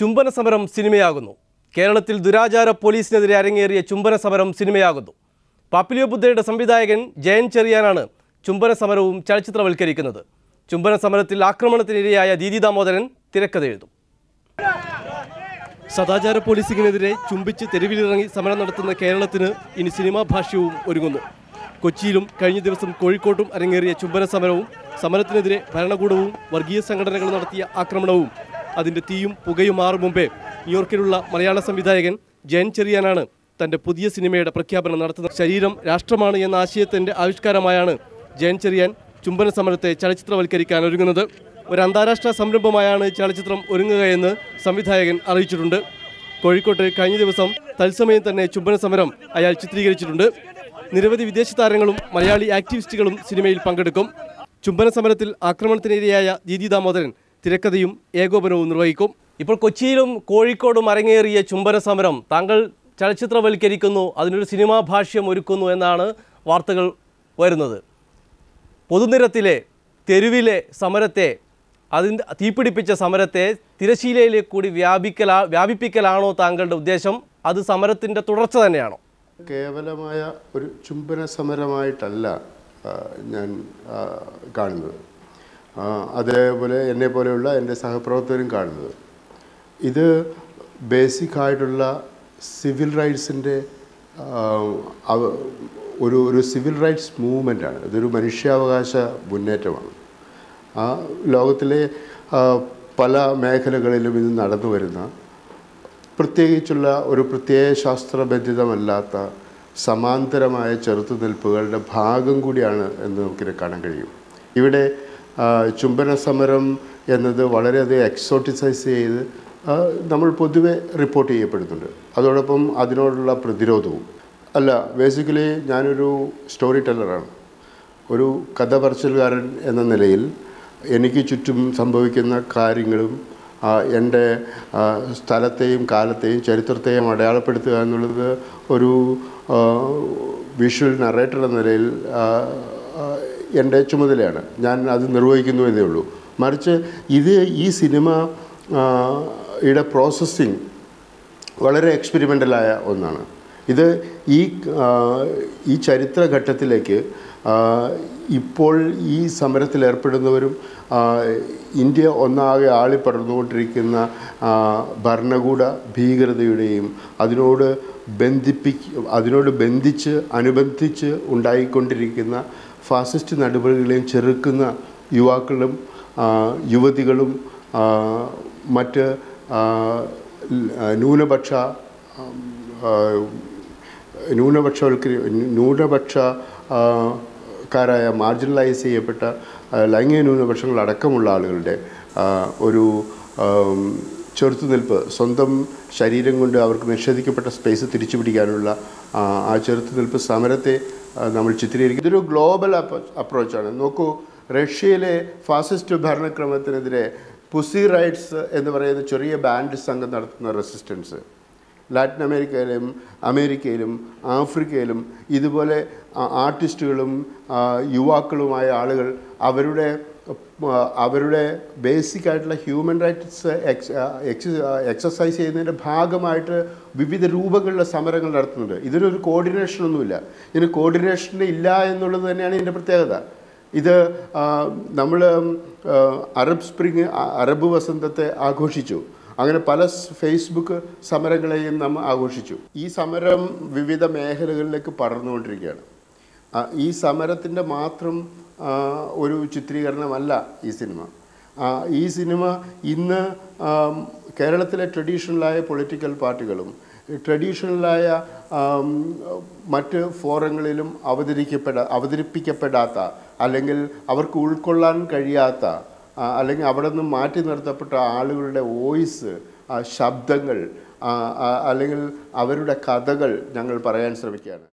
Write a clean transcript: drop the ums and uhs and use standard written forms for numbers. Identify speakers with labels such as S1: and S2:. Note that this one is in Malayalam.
S1: ചുംബന സമരം സിനിമയാകുന്നു. കേരളത്തിൽ ദുരാചാര പോലീസിനെതിരെ അരങ്ങേറിയ ചുംബന സമരം സിനിമയാകുന്നു. പാപ്പിലിയോ ബുദ്ധയുടെ സംവിധായകൻ ജയൻ ചെറിയാനാണ് ചുംബന സമരവും ചലച്ചിത്രവൽക്കരിക്കുന്നത്. ചുംബന സമരത്തിൽ ആക്രമണത്തിനിരയായ ദീദി ദാമോദരൻ തിരക്കഥ എഴുതും. സദാചാര പോലീസിനെതിരെ ചുംബിച്ച് തെരുവിലിറങ്ങി സമരം നടത്തുന്ന കേരളത്തിന് ഇനി സിനിമാ ഭാഷ്യവും ഒരുങ്ങുന്നു. കൊച്ചിയിലും കഴിഞ്ഞ ദിവസം കോഴിക്കോട്ടും അരങ്ങേറിയ ചുംബന സമരവും സമരത്തിനെതിരെ ഭരണകൂടവും വർഗീയ സംഘടനകൾ നടത്തിയ ആക്രമണവും അതിൻ്റെ തീയും പുകയും മാറും മുമ്പേ ന്യൂയോർക്കിലുള്ള മലയാള സംവിധായകൻ ജയൻ ചെറിയാനാണ് തൻ്റെ പുതിയ സിനിമയുടെ പ്രഖ്യാപനം നടത്തുന്നത്. ശരീരം രാഷ്ട്രമാണ് എന്ന ആശയത്തിൻ്റെ ആവിഷ്കാരമായാണ് ജയൻ ചെറിയാൻ ചുംബന സമരത്തെ ചലച്ചിത്രവൽക്കരിക്കാൻ ഒരുങ്ങുന്നത്. ഒരു അന്താരാഷ്ട്ര സംരംഭമായാണ് ചലച്ചിത്രം ഒരുങ്ങുകയെന്ന് സംവിധായകൻ അറിയിച്ചിട്ടുണ്ട്. കോഴിക്കോട്ട് കഴിഞ്ഞ ദിവസം തത്സമയം തന്നെ ചുംബന സമരം അയാൾ ചിത്രീകരിച്ചിട്ടുണ്ട്. നിരവധി വിദേശ താരങ്ങളും മലയാളി ആക്ടിവിസ്റ്റുകളും സിനിമയിൽ പങ്കെടുക്കും. ചുംബന സമരത്തിൽ ആക്രമണത്തിനിരയായ ദീദി ദാമോദരൻ തിരക്കഥയും ഏകോപനവും നിർവഹിക്കും. ഇപ്പോൾ കൊച്ചിയിലും കോഴിക്കോടും അരങ്ങേറിയ ചുംബന സമരം താങ്കൾ ചലച്ചിത്രവൽക്കരിക്കുന്നു, അതിനൊരു സിനിമാ ഭാഷ്യം ഒരുക്കുന്നു എന്നാണ് വാർത്തകൾ വരുന്നത്. പൊതുനിരത്തിലെ തെരുവിലെ സമരത്തെ, അതിൻ്റെ തീപിടിപ്പിച്ച സമരത്തെ തിരശീലയിലേക്ക് കൂടി വ്യാപിപ്പിക്കലാണോ താങ്കളുടെ ഉദ്ദേശം? അത് സമരത്തിൻ്റെ തുടർച്ച തന്നെയാണോ?
S2: കേവലമായ ഒരു ചുംബന സമരമായിട്ടല്ല ഞാൻ കാണുന്നത്. അതേപോലെ എന്നെപ്പോലെയുള്ള എൻ്റെ സഹപ്രവർത്തകരും കാണുന്നത്. ഇത് ബേസിക്കായിട്ടുള്ള സിവിൽ റൈറ്റ്സിൻ്റെ ഒരു സിവിൽ റൈറ്റ്സ് മൂവ്മെൻ്റാണ്. ഇതൊരു മനുഷ്യാവകാശ മുന്നേറ്റമാണ്. ലോകത്തിലെ പല മേഖലകളിലും ഇത് നടന്നു വരുന്ന, പ്രത്യേകിച്ചുള്ള ഒരു പ്രത്യയ ശാസ്ത്രബന്ധിതമല്ലാത്ത സമാന്തരമായ ചെറുത്തുനിൽപ്പുകളുടെ ഭാഗം കൂടിയാണ് എന്ന് നമുക്കിത് കാണാൻ കഴിയും. ഇവിടെ ചുംബന സമരം എന്നത് വളരെയധികം എക്സോട്ടിസൈസ് ചെയ്ത് നമ്മൾ പൊതുവെ റിപ്പോർട്ട് ചെയ്യപ്പെടുന്നുണ്ട്. അതോടൊപ്പം അതിനോടുള്ള പ്രതിരോധവും. അല്ല, ബേസിക്കലി ഞാനൊരു സ്റ്റോറി ടെല്ലറാണ്. ഒരു കഥ പറച്ചിലുകാരൻ എന്ന നിലയിൽ എനിക്ക് ചുറ്റും സംഭവിക്കുന്ന കാര്യങ്ങളും എൻ്റെ സ്ഥലത്തെയും കാലത്തെയും ചരിത്രത്തെയും അടയാളപ്പെടുത്തുക എന്നുള്ളത് ഒരു വിഷ്വൽ നറേറ്റർ എന്ന നിലയിൽ എൻ്റെ ചുമതലയാണ്. ഞാൻ അത് നിർവഹിക്കുന്നു എന്നേ ഉള്ളൂ. മറിച്ച് ഈ സിനിമയുടെ പ്രോസസ്സിങ് വളരെ എക്സ്പെരിമെൻ്റലായ ഒന്നാണ്. ഇത് ഈ ചരിത്രഘട്ടത്തിലേക്ക് ഇപ്പോൾ ഈ സമരത്തിൽ ഏർപ്പെടുന്നവരും ഇന്ത്യ ഒന്നാകെ ആളിപ്പടർന്നുകൊണ്ടിരിക്കുന്ന ഭരണകൂട ഭീകരതയുടെയും അതിനോട് അനുബന്ധിച്ച് ഉണ്ടായിക്കൊണ്ടിരിക്കുന്ന ഫാസിസ്റ്റ് നടപടികളെയും ചെറുക്കുന്ന യുവാക്കളും യുവതികളും മറ്റ് ന്യൂനപക്ഷക്കാരായ മാർജിനലൈസ് ചെയ്യപ്പെട്ട ലൈംഗിക ന്യൂനപക്ഷങ്ങളടക്കമുള്ള ആളുകളുടെ ഒരു ചെറുത്തുനിൽപ്പ്, സ്വന്തം ശരീരം കൊണ്ട് അവർക്ക് നിഷേധിക്കപ്പെട്ട സ്പേസ് തിരിച്ചു പിടിക്കാനുള്ള ആ ചെറുത്തുനിൽപ്പ് സമരത്തെ നമ്മൾ ചിത്രീകരിക്കും. ഇതൊരു ഗ്ലോബൽ അപ്രോച്ചാണ്. നോക്കൂ, റഷ്യയിലെ ഫാസിസ്റ്റ് ഭരണക്രമത്തിനെതിരെ പുസി റൈറ്റ്സ് എന്ന് പറയുന്ന ചെറിയ ബാൻഡ് സംഘം നടത്തുന്ന റെസിസ്റ്റൻസ്, ലാറ്റിൻ അമേരിക്കയിലും ആഫ്രിക്കയിലും ഇതുപോലെ ആർട്ടിസ്റ്റുകളും യുവാക്കളുമായ ആളുകൾ അവരുടെ ബേസിക് ആയിട്ടുള്ള ഹ്യൂമൻ റൈറ്റ്സ് എക്സസൈസ് ചെയ്യുന്നതിൻ്റെ ഭാഗമായിട്ട് വിവിധ രൂപങ്ങളിലുള്ള സമരങ്ങൾ നടത്തുന്നുണ്ട്. ഇതിനൊരു കോർഡിനേഷനൊന്നുമില്ല. ഇതിന് കോർഡിനേഷൻ ഇല്ല എന്നുള്ളത് തന്നെയാണ് ഇതിൻ്റെ പ്രത്യേകത. ഇത് നമ്മൾ അറബ് വസന്തത്തെ ആഘോഷിച്ചു. അങ്ങനെ പല ഫേസ്ബുക്ക് സമരങ്ങളെയും നമ്മൾ ആഘോഷിച്ചു. ഈ സമരം വിവിധ മേഖലകളിലേക്ക് പടർന്നുകൊണ്ടിരിക്കുകയാണ്. ഈ സമരത്തിൻ്റെ മാത്രം ഒരു ചിത്രീകരണമല്ല ഈ സിനിമ. ഈ സിനിമ ഇന്ന് കേരളത്തിലെ ട്രഡീഷണലായ പൊളിറ്റിക്കൽ പാർട്ടികളും ട്രഡീഷണലായ മറ്റ് ഫോറങ്ങളിലും അവതരിപ്പിക്കപ്പെടാത്ത, അല്ലെങ്കിൽ അവർക്ക് ഉൾക്കൊള്ളാൻ കഴിയാത്ത, അല്ലെങ്കിൽ അവിടെ നിന്ന് മാറ്റി നിർത്തപ്പെട്ട ആളുകളുടെ വോയിസ്, ശബ്ദങ്ങൾ, അല്ലെങ്കിൽ അവരുടെ കഥകൾ ഞങ്ങൾ പറയാൻ ശ്രമിക്കുകയാണ്.